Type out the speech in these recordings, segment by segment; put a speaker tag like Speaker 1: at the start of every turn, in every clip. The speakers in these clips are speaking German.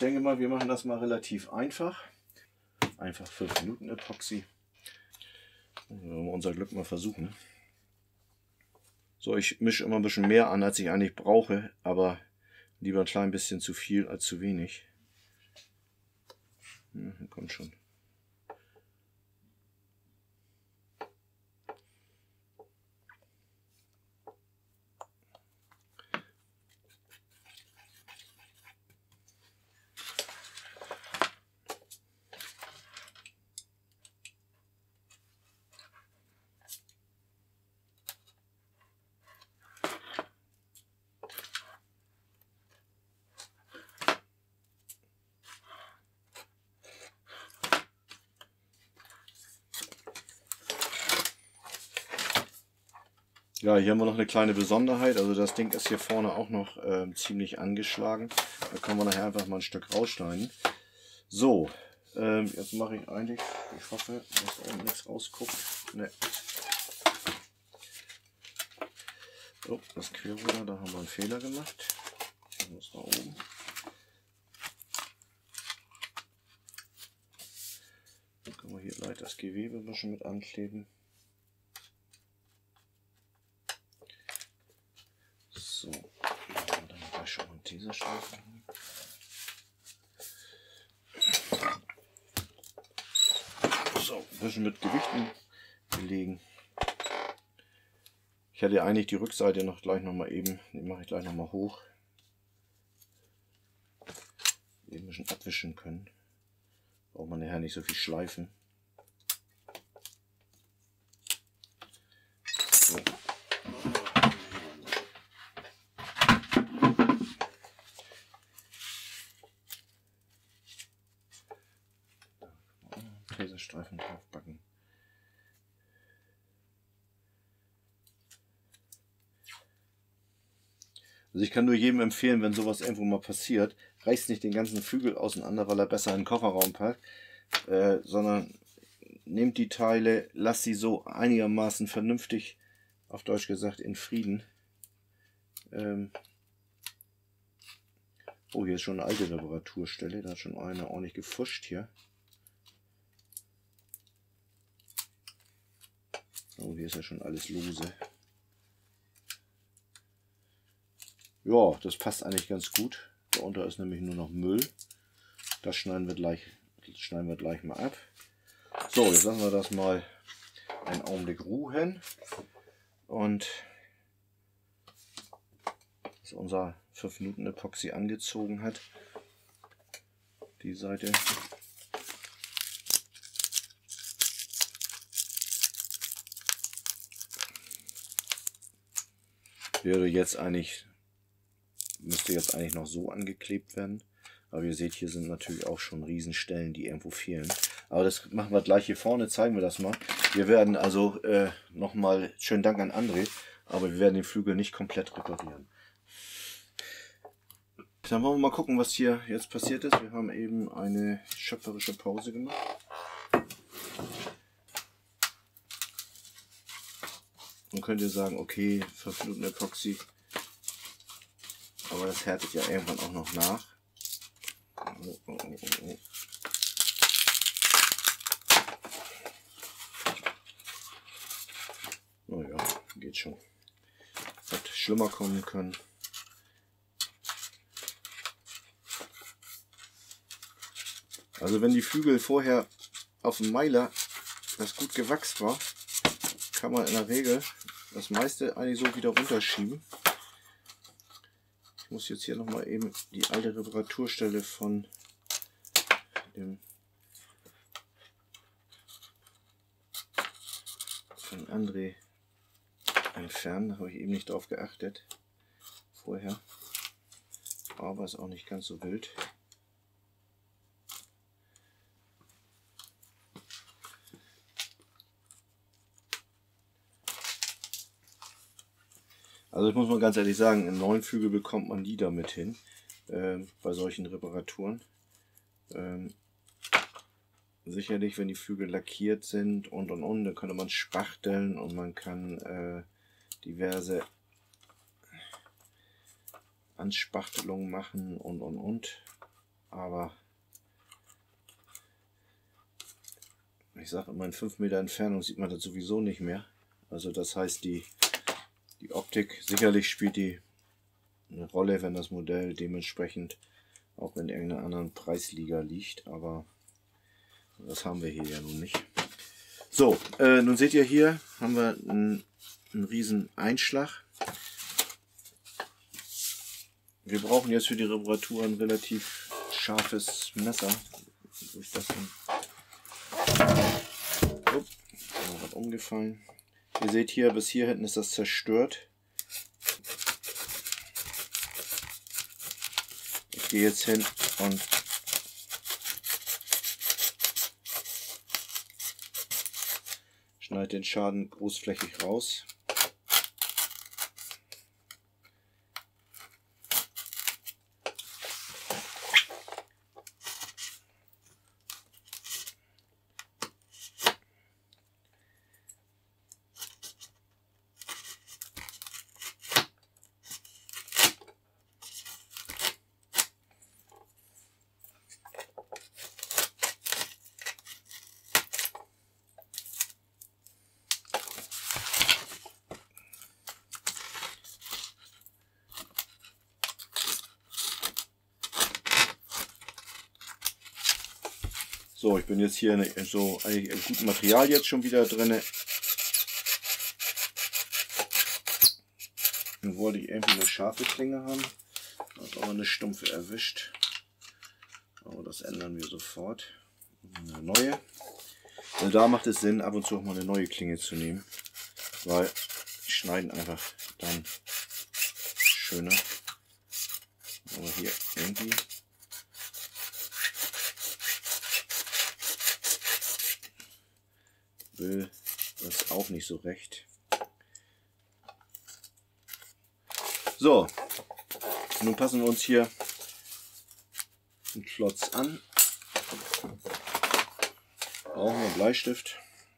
Speaker 1: denke mal, wir machen das mal relativ einfach. Einfach 5 Minuten Epoxy. Wollen wir unser Glück mal versuchen. So, ich mische immer ein bisschen mehr an, als ich eigentlich brauche, aber lieber ein klein bisschen zu viel als zu wenig. Ja, kommt schon. Ja, hier haben wir noch eine kleine Besonderheit. Also das Ding ist hier vorne auch noch ziemlich angeschlagen. Da können wir nachher einfach mal ein Stück rausschneiden. So, jetzt mache ich eigentlich, ich hoffe, dass da nichts rausguckt. Ne. Oh, das Querruder, da haben wir einen Fehler gemacht. Das muss nach oben. Dann können wir hier leicht das Gewebe ein bisschen mit ankleben. So, dann gleich schon mal einen Tesastreifen. So, ein bisschen mit Gewichten belegen. Ich hätte eigentlich die Rückseite noch gleich nochmal eben, die mache ich gleich nochmal hoch. Eben ein bisschen abwischen können. Braucht man nachher nicht so viel schleifen. So. Tesastreifen draufbacken. Also ich kann nur jedem empfehlen, wenn sowas irgendwo mal passiert, reißt nicht den ganzen Flügel auseinander, weil er besser in den Kofferraum packt, sondern nehmt die Teile, lasst sie so einigermaßen vernünftig, auf Deutsch gesagt, in Frieden. Oh, hier ist schon eine alte Reparaturstelle, da hat schon einer ordentlich gefuscht hier. Oh, hier ist ja schon alles lose. Ja, das passt eigentlich ganz gut. Darunter ist nämlich nur noch Müll. Das schneiden wir gleich mal ab. So, jetzt lassen wir das mal einen Augenblick ruhen. Und dass unser 5 Minuten Epoxy angezogen hat. Die Seite. Müsste jetzt eigentlich noch so angeklebt werden. Aber ihr seht, hier sind natürlich auch schon Riesenstellen, die irgendwo fehlen. Aber das machen wir gleich hier vorne, zeigen wir das mal. Wir werden also nochmal, schönen Dank an André, aber wir werden den Flügel nicht komplett reparieren. Dann wollen wir mal gucken, was hier jetzt passiert ist. Wir haben eben eine schöpferische Pause gemacht. Dann könnt ihr sagen, okay, 5 Minuten Epoxy. Aber das härtet ja irgendwann auch noch nach. Oh. Naja, geht schon. Hätte schlimmer kommen können. Also wenn die Flügel vorher auf dem Meiler das gut gewachst war, kann man in der Regel das meiste eigentlich so wieder runterschieben. Ich muss jetzt hier nochmal eben die alte Reparaturstelle von André entfernen. Da habe ich eben nicht drauf geachtet vorher. Aber ist auch nicht ganz so wild. Also ich muss mal ganz ehrlich sagen, einen neuen Flügel bekommt man nie damit hin, bei solchen Reparaturen. Sicherlich, wenn die Flügel lackiert sind und, dann könnte man spachteln und man kann diverse Anspachtelungen machen und. aber ich sage immer, in 5 Meter Entfernung sieht man das sowieso nicht mehr. Also das heißt, die Optik, sicherlich spielt die eine Rolle, wenn das Modell dementsprechend auch in irgendeiner anderen Preisliga liegt, aber das haben wir hier ja nun nicht. So, nun seht ihr, hier haben wir einen riesen Einschlag. Wir brauchen jetzt für die Reparatur ein relativ scharfes Messer. Wo ist das denn? Oh, was umgefallen. Ihr seht hier, bis hier hinten ist das zerstört. Ich gehe jetzt hin und schneide den Schaden großflächig raus. So, ich bin jetzt hier so eigentlich im guten Material jetzt schon wieder drin. Nun wollte ich irgendwie eine scharfe Klinge haben, hat aber eine stumpfe erwischt. Aber das ändern wir sofort. Eine neue. Und da macht es Sinn, ab und zu auch mal eine neue Klinge zu nehmen, weil die schneiden einfach dann schöner. Aber hier irgendwie will das auch nicht so recht. So, nun passen wir uns hier einen Klotz an. Brauchen wir einen Bleistift,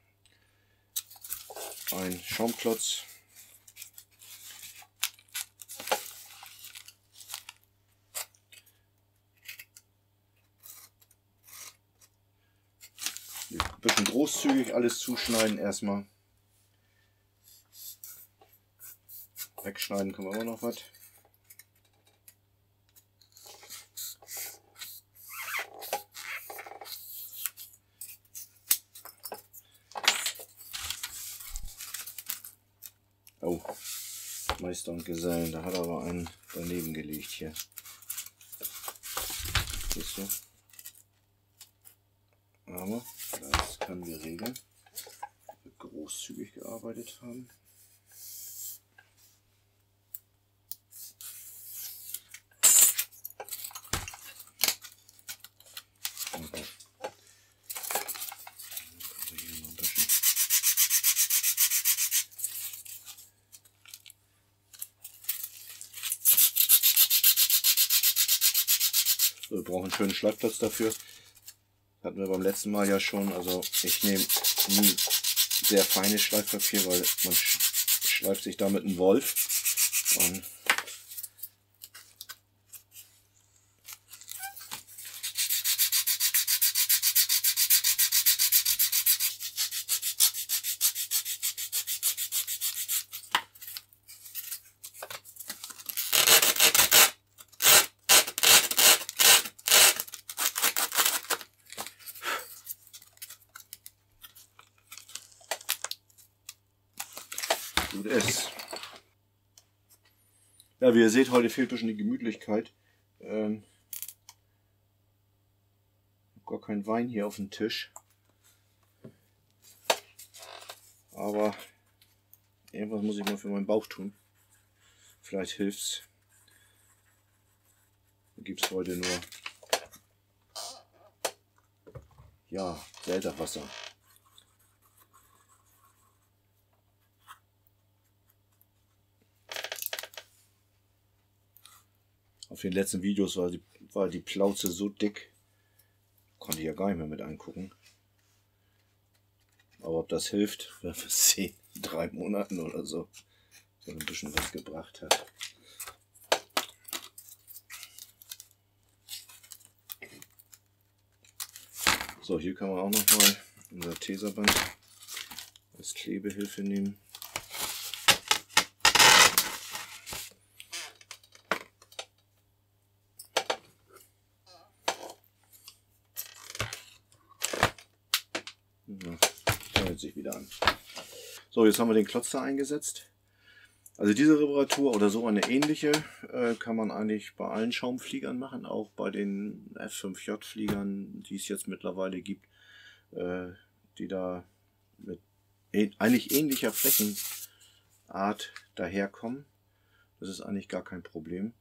Speaker 1: einen Schaumklotz, ein bisschen großzügig alles zuschneiden erstmal. Wegschneiden können wir immer noch was. Oh, Meister und Gesellen, da hat aber einen daneben gelegt hier. Siehst du? Aber das können wir regeln, wenn wir großzügig gearbeitet haben. Okay. So, wir brauchen einen schönen Schleifplatz dafür. Hatten wir beim letzten Mal ja schon. Also ich nehme nie sehr feines Schleifpapier, weil man schleift sich damit einen Wolf. Und gut ist. Ja, wie ihr seht, heute fehlt ein bisschen die Gemütlichkeit. Ich habe gar keinen Wein hier auf dem Tisch. Aber irgendwas muss ich mal für meinen Bauch tun. Vielleicht hilft's. Da gibt es heute nur ja, Selterwasser. Auf den letzten Videos war die Plauze so dick, konnte ich ja gar nicht mehr mit angucken. Aber ob das hilft, werden wir sehen. In 3 Monaten oder so, wenn ein bisschen was gebracht hat. So, hier kann man auch noch mal unser Teserband als Klebehilfe nehmen. Ja, schneidet sich wieder an. So, jetzt haben wir den Klotz da eingesetzt. Also diese Reparatur oder so eine ähnliche kann man eigentlich bei allen Schaumfliegern machen, auch bei den F5J Fliegern, die es jetzt mittlerweile gibt, die da mit eigentlich ähnlicher Flächenart daherkommen. Das ist eigentlich gar kein Problem.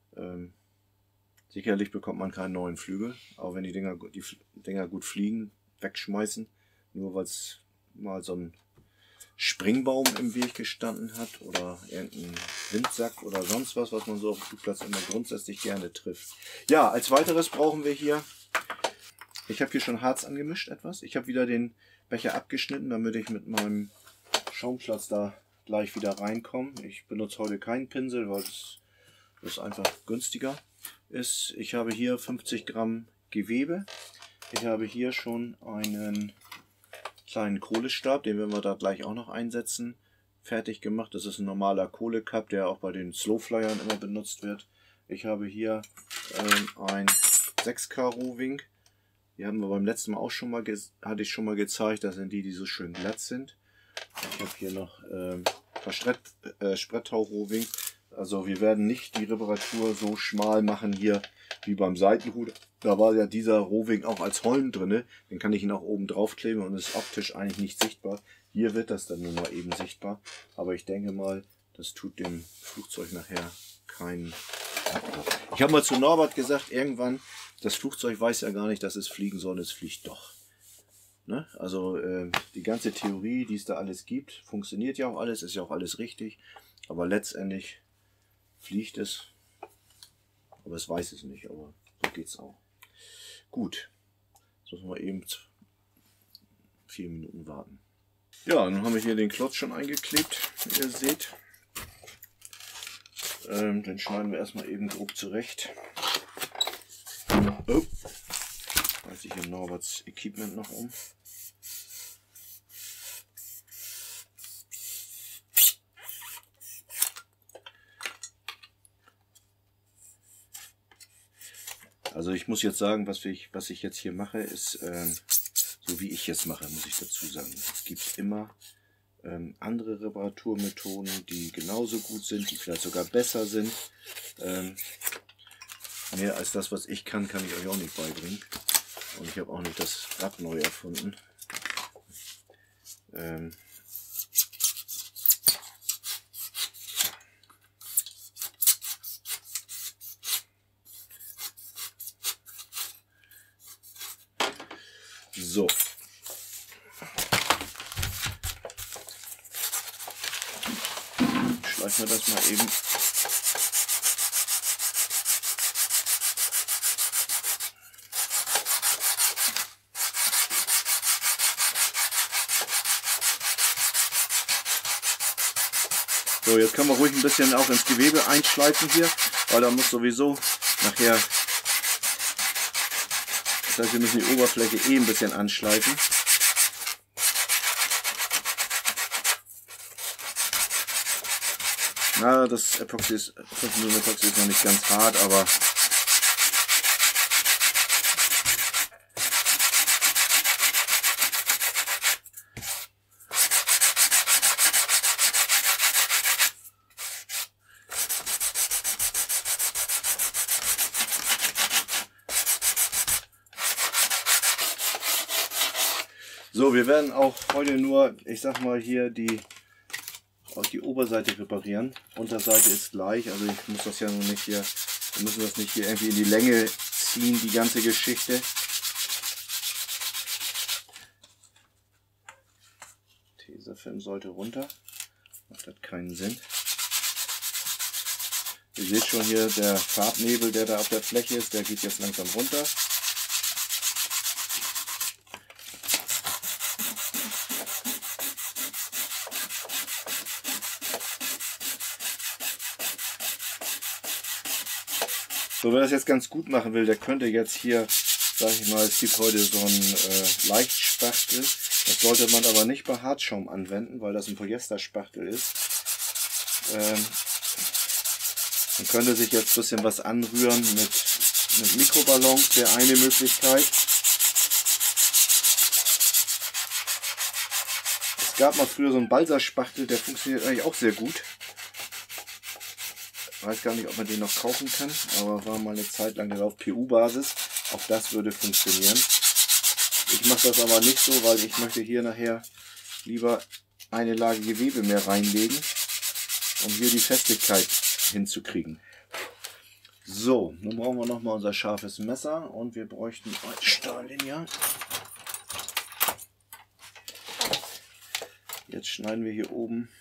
Speaker 1: Sicherlich bekommt man keinen neuen Flügel, auch wenn die Dinger gut fliegen, wegschmeißen, nur weil es mal so ein Springbaum im Weg gestanden hat oder irgendein Windsack oder sonst was, was man so auf dem Flugplatz immer grundsätzlich gerne trifft. Ja, als weiteres brauchen wir hier, ich habe hier schon Harz angemischt etwas. Ich habe wieder den Becher abgeschnitten, damit ich mit meinem Schaumplatz da gleich wieder reinkomme. Ich benutze heute keinen Pinsel, weil es einfach günstiger ist. Ich habe hier 50 Gramm Gewebe. Ich habe hier schon einen kleinen Kohlestab, den werden wir da gleich auch noch einsetzen, fertig gemacht. Das ist ein normaler Kohlecup, der auch bei den Slowflyern immer benutzt wird. Ich habe hier ein 6K Rohwing. Die haben wir beim letzten Mal auch schon mal hatte ich schon mal gezeigt. Das sind die so schön glatt sind. Ich habe hier noch ein paar Sprettau-Rohwing. Also wir werden nicht die Reparatur so schmal machen hier wie beim Seitenhut. Da war ja dieser Rohwing auch als Holm drin. Den kann ich ihn auch oben drauf kleben und ist optisch eigentlich nicht sichtbar. Hier wird das dann nur mal eben sichtbar. Aber ich denke mal, das tut dem Flugzeug nachher keinen Abbruch. Ich habe mal zu Norbert gesagt, irgendwann, das Flugzeug weiß ja gar nicht, dass es fliegen soll, es fliegt doch. Ne? Also die ganze Theorie, die es da alles gibt, funktioniert ja auch alles, ist ja auch alles richtig. Aber letztendlich fliegt es. Aber es weiß es nicht, aber so geht es auch. Gut, jetzt müssen wir eben 4 Minuten warten. Ja, nun haben wir hier den Klotz schon eingeklebt, wie ihr seht. Den schneiden wir erstmal eben grob zurecht. Oh, reiße ich hier Norberts Equipment noch um. Also ich muss jetzt sagen, was ich jetzt hier mache, ist so wie ich jetzt mache, muss ich dazu sagen. Es gibt immer andere Reparaturmethoden, die genauso gut sind, die vielleicht sogar besser sind. Mehr als das, was ich kann ich euch auch nicht beibringen. Und ich habe auch nicht das Rad neu erfunden. So. Schleifen wir das mal eben. So, jetzt kann man ruhig ein bisschen auch ins Gewebe einschleifen hier, weil da muss sowieso nachher, das heißt, wir müssen die Oberfläche ein bisschen anschleifen. Na, das Epoxy ist, 5 Epoxy ist noch nicht ganz hart, aber so, wir werden auch heute nur, ich sag mal hier, die Oberseite reparieren. Unterseite ist gleich, also ich muss das ja noch nicht hier, wir müssen das nicht hier irgendwie in die Länge ziehen, die ganze Geschichte. Tesafilm sollte runter, macht das keinen Sinn. Ihr seht schon hier, der Farbnebel, der da auf der Fläche ist, der geht jetzt langsam runter. So, wer das jetzt ganz gut machen will, der könnte jetzt hier sag ich mal, es gibt heute so einen Leichtspachtel. Das sollte man aber nicht bei Hartschaum anwenden, weil das ein Polyesterspachtel ist. Man könnte sich jetzt ein bisschen was anrühren mit Mikroballons, wäre eine Möglichkeit. Es gab mal früher so einen Balsaspachtel, der funktioniert eigentlich auch sehr gut. Ich weiß gar nicht, ob man den noch kaufen kann, aber war mal eine Zeit lang auf PU-Basis. Auch das würde funktionieren. Ich mache das aber nicht so, weil ich möchte hier nachher lieber eine Lage Gewebe mehr reinlegen, um hier die Festigkeit hinzukriegen. So, nun brauchen wir nochmal unser scharfes Messer und wir bräuchten ein Stahllineal. Jetzt schneiden wir hier oben.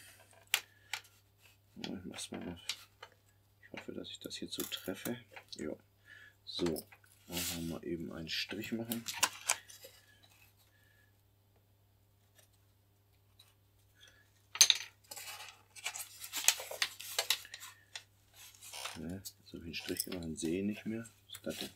Speaker 1: Ich hoffe, dass ich das hier so treffe. Ja. So, machen wir mal eben einen Strich machen. Ja, jetzt habe ich einen Strich gemacht, dann sehe ich nicht mehr. Was ist das denn?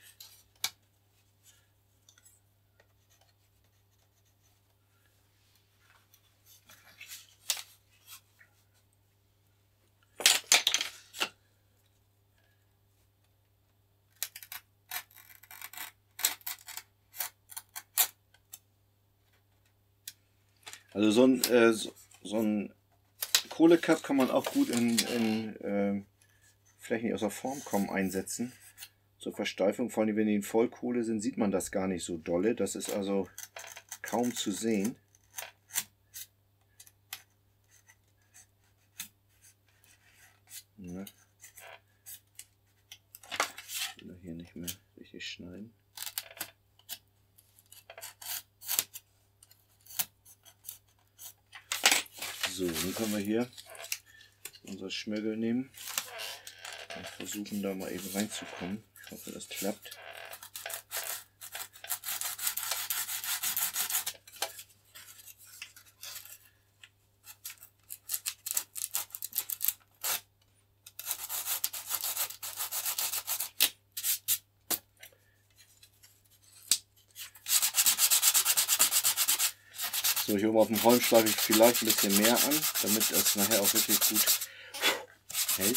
Speaker 1: Also so ein Kohlecup kann man auch gut in Flächen, die aus der Form kommen, einsetzen. Zur Versteifung, vor allem wenn die in Vollkohle sind, sieht man das gar nicht so dolle. Das ist also kaum zu sehen. Ne? Ich will hier nicht mehr richtig schneiden. So, dann können wir hier unser Schmirgel nehmen und versuchen da mal eben reinzukommen. Ich hoffe, das klappt. So, hier oben auf dem Holm schlage ich vielleicht ein bisschen mehr an, damit es nachher auch wirklich gut hält.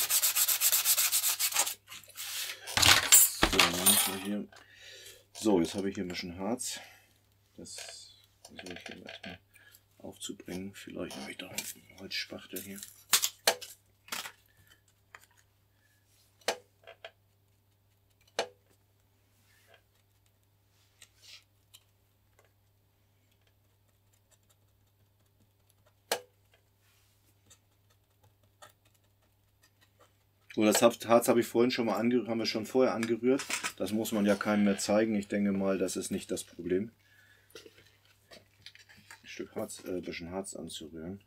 Speaker 1: So, dann müssen wir hier. So, jetzt habe ich hier ein bisschen Harz. Das versuche ich hier erstmal aufzubringen. Vielleicht habe ich da einen Holzspachtel hier. So, das Harz habe ich vorhin schon mal angerührt, haben wir schon vorher angerührt. Das muss man ja keinem mehr zeigen. Ich denke mal, das ist nicht das Problem. Ein Stück Harz, bisschen Harz anzurühren.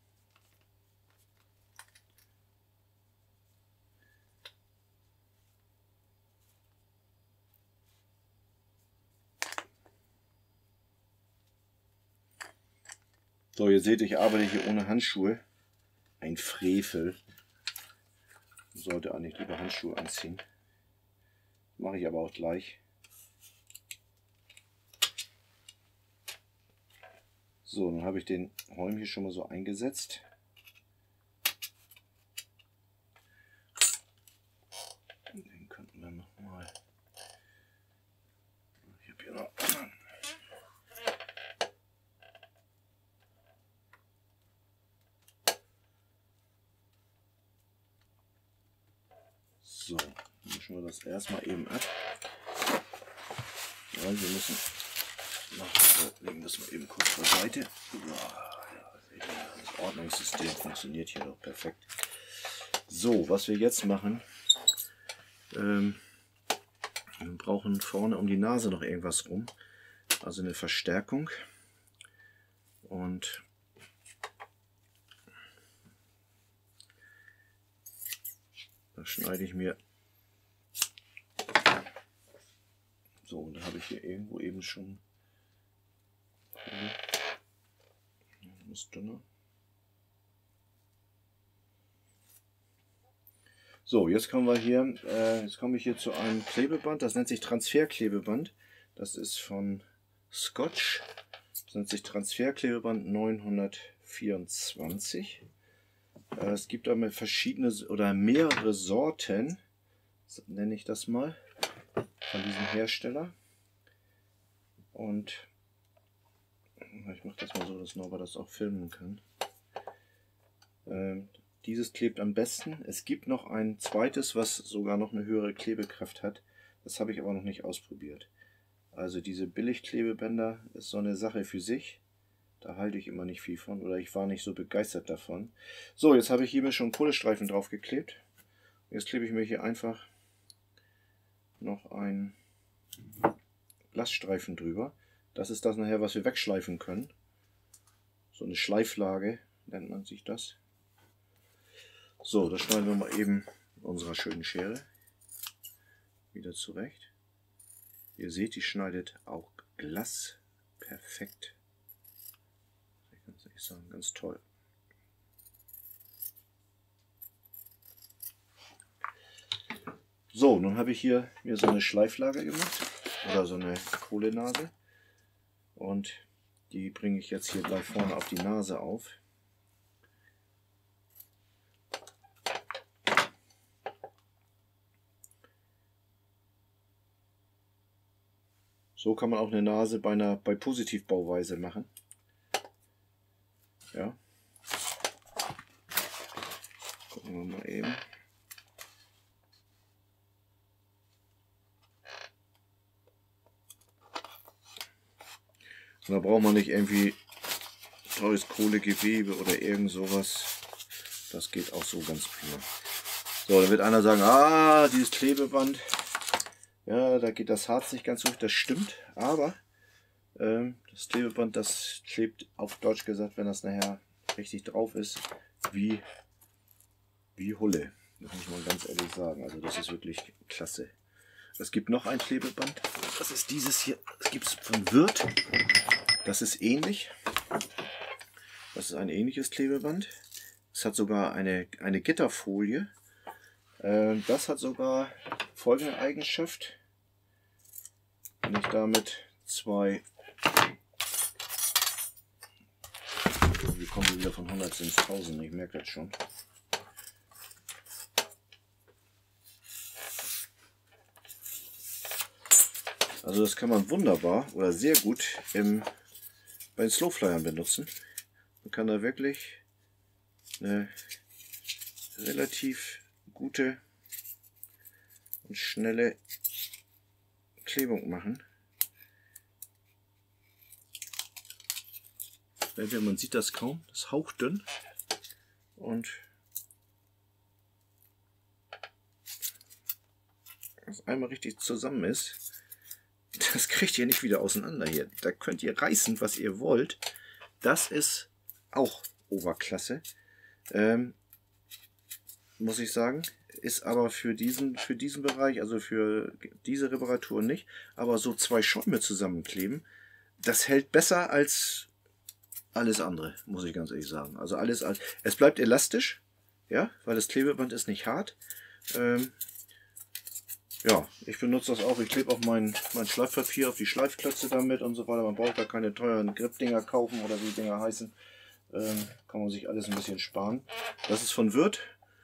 Speaker 1: So, ihr seht, ich arbeite hier ohne Handschuhe. Ein Frevel. Sollte eigentlich lieber Handschuhe anziehen. Mache ich aber auch gleich. So, dann habe ich den Holm hier schon mal so eingesetzt. Und den könnten wir nochmal. Ich habe hier noch. So, dann mischen wir das erstmal eben ab. Ja, wir müssen legen das mal eben kurz beiseite. Das Ordnungssystem funktioniert hier doch perfekt. So, was wir jetzt machen, wir brauchen vorne um die Nase noch irgendwas rum, also eine Verstärkung. Und da schneide ich mir. So, und da habe ich hier irgendwo eben schon. Ist dünner. So, jetzt kommen wir hier, jetzt komme ich hier zu einem Klebeband, das nennt sich Transferklebeband. Das ist von Scotch. Das nennt sich Transferklebeband 924. Es gibt aber verschiedene oder mehrere Sorten, so nenne ich das mal, von diesem Hersteller. Und ich mache das mal so, dass Norbert das auch filmen kann. Dieses klebt am besten. Es gibt noch ein zweites, was sogar noch eine höhere Klebekraft hat. Das habe ich aber noch nicht ausprobiert. Also diese Billigklebebänder ist so eine Sache für sich. Da halte ich immer nicht viel von oder ich war nicht so begeistert davon. So, jetzt habe ich hier mir schon Kohlestreifen drauf geklebt. Jetzt klebe ich mir hier einfach noch einen Glasstreifen drüber. Das ist das nachher, was wir wegschleifen können. So eine Schleiflage nennt man sich das. So, das schneiden wir mal eben mit unserer schönen Schere wieder zurecht. Ihr seht, die schneidet auch Glas perfekt. Ich kann es nicht sagen, ganz toll. So, nun habe ich hier mir so eine Schleiflage gemacht oder so eine Kohlenase und die bringe ich jetzt hier gleich vorne auf die Nase auf. So kann man auch eine Nase bei Positivbauweise machen. Ja. Gucken wir mal eben. Und da braucht man nicht irgendwie teures Kohlegewebe oder irgend sowas. Das geht auch so ganz prima. So, da wird einer sagen, ah, dieses Klebeband, ja, da geht das Harz nicht ganz durch. Das stimmt, aber das Klebeband, das klebt auf Deutsch gesagt, wenn das nachher richtig drauf ist, wie Hulle. Das muss man ganz ehrlich sagen. Also das ist wirklich klasse. Es gibt noch ein Klebeband. Das ist dieses hier. Das gibt es von Wirth. Das ist ähnlich. Das ist ein ähnliches Klebeband. Es hat sogar eine Gitterfolie. Das hat sogar folgende Eigenschaft. Wenn ich damit zwei... Wir kommen wieder von 100 ins 1000, ich merke das schon. Also das kann man wunderbar oder sehr gut bei den Slowflyern benutzen. Man kann da wirklich eine relativ gute und schnelle Klebung machen. Man sieht das kaum, das ist hauchdünn und was einmal richtig zusammen ist, das kriegt ihr nicht wieder auseinander hier. Da könnt ihr reißen, was ihr wollt. Das ist auch Oberklasse. Muss ich sagen. Ist aber für diesen Bereich, also für diese Reparatur nicht. Aber so zwei Schäume zusammenkleben, das hält besser als alles andere, muss ich ganz ehrlich sagen. Also es bleibt elastisch, ja, weil das Klebeband ist nicht hart. Ja, ich benutze das auch. Ich klebe auch mein Schleifpapier auf die Schleifklötze damit und so weiter. Man braucht da keine teuren Grip-Dinger kaufen oder wie die Dinger heißen. Kann man sich alles ein bisschen sparen. Das ist von Wirth.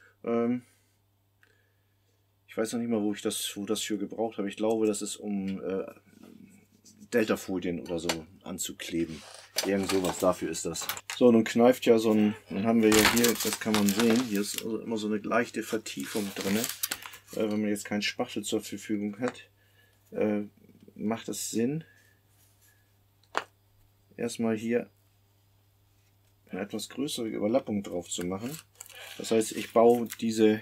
Speaker 1: Ich weiß noch nicht mal, wo das für gebraucht habe. Ich glaube, das ist um Deltafolien oder so anzukleben. Irgend sowas, dafür ist das. So, nun kneift ja dann haben wir ja hier, das kann man sehen, hier ist also immer so eine leichte Vertiefung drin. Wenn man jetzt keinen Spachtel zur Verfügung hat, macht es Sinn, erstmal hier eine etwas größere Überlappung drauf zu machen. Das heißt, ich baue diese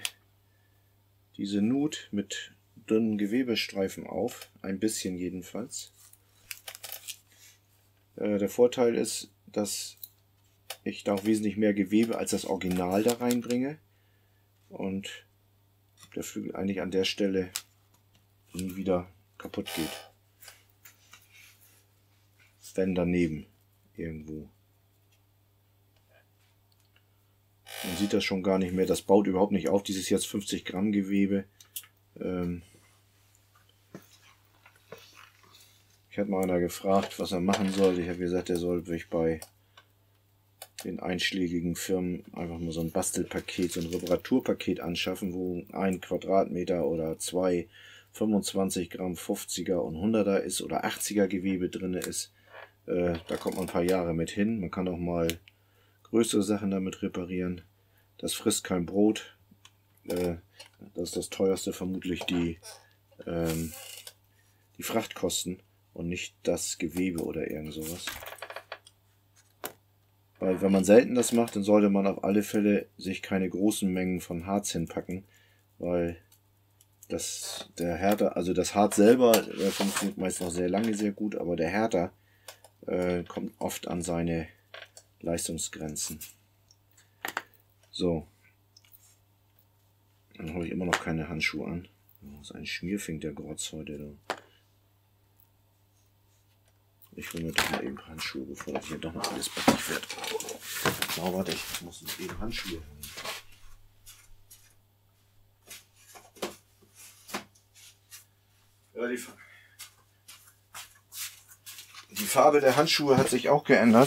Speaker 1: Nut mit dünnen Gewebestreifen auf, ein bisschen jedenfalls. Der Vorteil ist, dass ich da auch wesentlich mehr Gewebe als das Original da reinbringe und der Flügel eigentlich an der Stelle nie wieder kaputt geht. Wenn daneben irgendwo. Man sieht das schon gar nicht mehr, das baut überhaupt nicht auf, dieses jetzt 50 Gramm Gewebe. Ich hatte mal einer gefragt, was er machen sollte. Ich habe gesagt, er soll sich bei den einschlägigen Firmen einfach mal so ein Bastelpaket, so ein Reparaturpaket anschaffen, wo 1 Quadratmeter oder 2 25 Gramm 50er und 100er ist oder 80er Gewebe drin ist. Da kommt man ein paar Jahre mit hin. Man kann auch mal größere Sachen damit reparieren. Das frisst kein Brot. Das ist das teuerste vermutlich die Frachtkosten und nicht das Gewebe oder irgend sowas. Weil wenn man selten das macht, dann sollte man auf alle Fälle sich keine großen Mengen von Harz hinpacken, weil der Härter, also das Harz selber funktioniert meist noch sehr lange sehr gut, aber der Härter kommt oft an seine Leistungsgrenzen. So, dann habe ich immer noch keine Handschuhe an. Das ist ein Schmierfink, der Grotz heute. Da. Ich hole mir doch mal eben Handschuhe, bevor das hier doch noch alles backig wird. Na, warte, ich muss eben Handschuhe holen. Ja, die Farbe der Handschuhe hat sich auch geändert.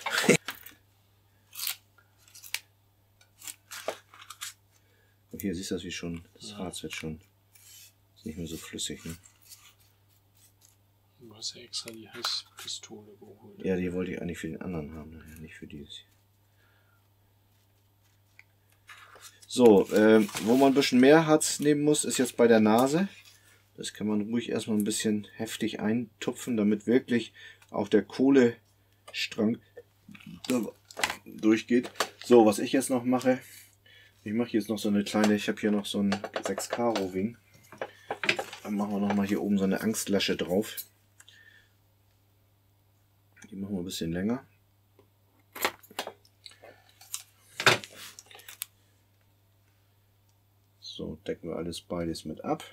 Speaker 1: Und hier siehst du das wie schon, das Harz wird schon, ist nicht mehr so flüssig. Ne?
Speaker 2: Du hast ja extra die Heißpistole geholt.
Speaker 1: Ja, die wollte ich eigentlich für den anderen haben, ne? Nicht für dieses hier. So, wo man ein bisschen mehr Harz nehmen muss, ist jetzt bei der Nase. Das kann man ruhig erstmal ein bisschen heftig eintupfen, damit wirklich auch der Kohlestrang durchgeht. So, was ich jetzt noch mache, ich mache jetzt noch so eine kleine, ich habe hier noch so ein 6 Karo Ring. Dann machen wir noch mal hier oben so eine Angstlasche drauf. Die machen wir ein bisschen länger. So, decken wir alles beides mit ab.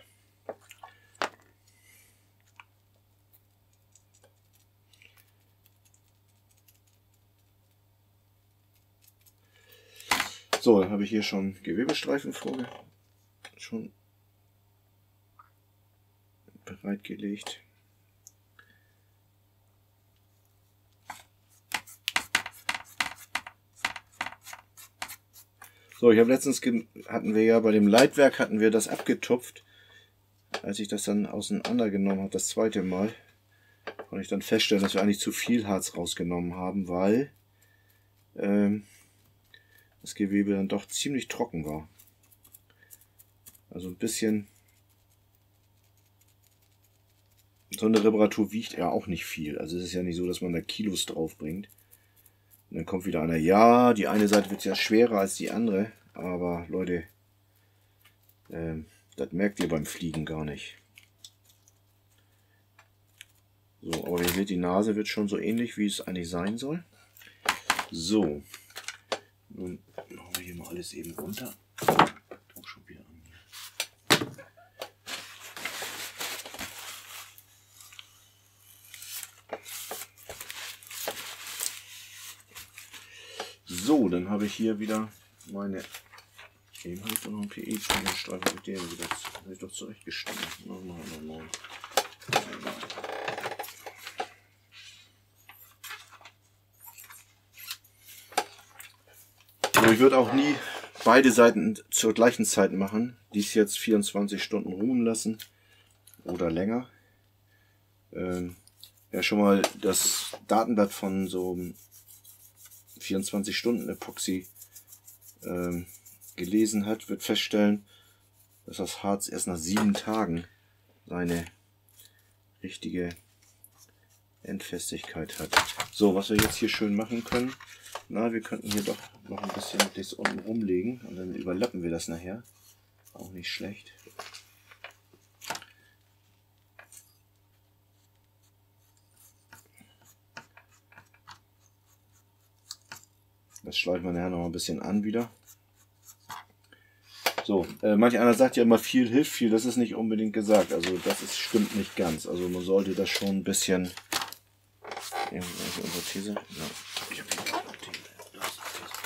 Speaker 1: So, dann habe ich hier schon Gewebestreifen schon bereitgelegt. So, ich habe letztens hatten wir ja bei dem Leitwerk das abgetupft. Als ich das dann auseinandergenommen habe, das zweite Mal, konnte ich dann feststellen, dass wir eigentlich zu viel Harz rausgenommen haben, weil das Gewebe dann doch ziemlich trocken war. Also ein bisschen. So eine Reparatur wiegt ja auch nicht viel. Also es ist ja nicht so, dass man da Kilos drauf bringt. Und dann kommt wieder einer, ja, die eine Seite wird ja schwerer als die andere. Aber Leute, das merkt ihr beim Fliegen gar nicht. So, aber ihr seht, die Nase wird schon so ähnlich, wie es eigentlich sein soll. So, nun machen wir hier mal alles eben runter. Auch schon wieder an. So, dann habe ich hier wieder meine. Eben habe ich doch noch einen PE-Streifen mit dem wieder. Habe ich doch zurechtgestellt. Nochmal. So, ich würde auch nie beide Seiten zur gleichen Zeit machen. Dies jetzt 24 Stunden ruhen lassen oder länger. Wer schon mal das Datenblatt von so einem 24 Stunden Epoxy gelesen hat, wird feststellen, dass das Harz erst nach 7 Tagen seine richtige Endfestigkeit hat. So, was wir jetzt hier schön machen können, na, wir könnten hier doch noch ein bisschen das unten rumlegen und dann überlappen wir das nachher. Auch nicht schlecht. Das schleifen wir nachher noch ein bisschen an wieder. So, manch einer sagt ja immer, viel hilft viel, das ist nicht unbedingt gesagt. Also stimmt nicht ganz. Also man sollte das schon ein bisschen. Unsere These. Ja, ich habe hier eine These. Das ist eine These.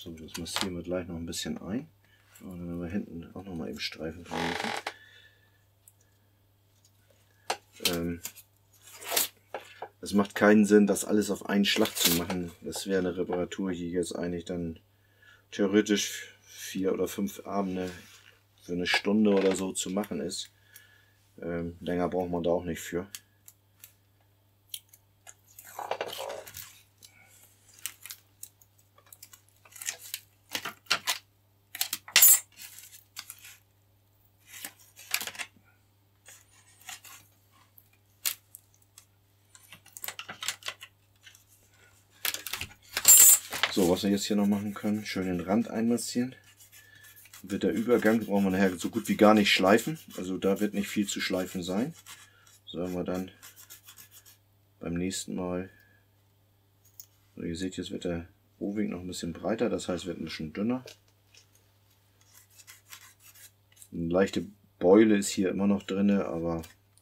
Speaker 1: So, das massieren wir gleich noch ein bisschen ein. Und dann werden wir hinten auch noch mal eben Streifen dran machen. Es macht keinen Sinn, das alles auf einen Schlag zu machen. Das wäre eine Reparatur hier jetzt eigentlich dann theoretisch 4 oder 5 Abende für eine Stunde oder so zu machen ist. Länger braucht man da auch nicht für. So, was wir jetzt hier noch machen können, schön den Rand einmassieren. Wird der Übergang, brauchen wir nachher so gut wie gar nicht schleifen. Also da wird nicht viel zu schleifen sein. Sollen wir dann beim nächsten Mal, ihr seht, jetzt wird der Rohweg noch ein bisschen breiter, das heißt wird ein bisschen dünner. Eine leichte Beule ist hier immer noch drin, aber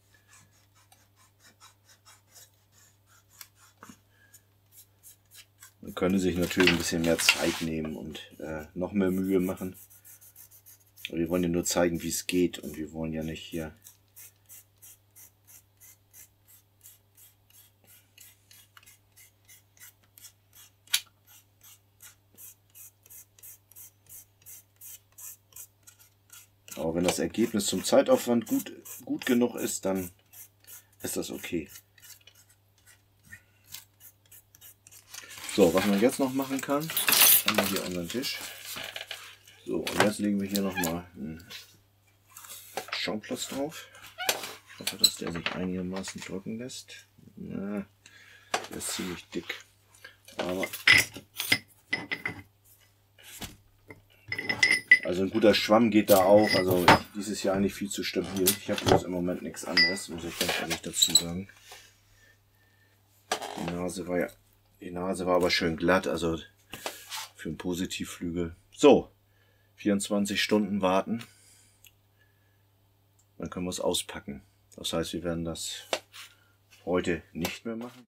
Speaker 1: man könnte sich natürlich ein bisschen mehr Zeit nehmen und noch mehr Mühe machen. Aber wir wollen ja nur zeigen, wie es geht, und wir wollen ja nicht hier aber wenn das Ergebnis zum Zeitaufwand gut genug ist, dann ist das okay. So, was man jetzt noch machen kann, haben wir hier unseren Tisch. So, und jetzt legen wir hier nochmal einen Schaumplatz drauf. Ich hoffe, dass der sich einigermaßen trocken lässt. Na, der ist ziemlich dick. Aber also ein guter Schwamm geht da auch. Also dieses Jahr eigentlich viel zu stabil. Ich habe bloß im Moment nichts anderes, muss ich ganz ehrlich dazu sagen. Die Nase war aber schön glatt, also für einen Positivflügel. So, 24 Stunden warten. Dann können wir es auspacken. Das heißt, wir werden das heute nicht mehr machen.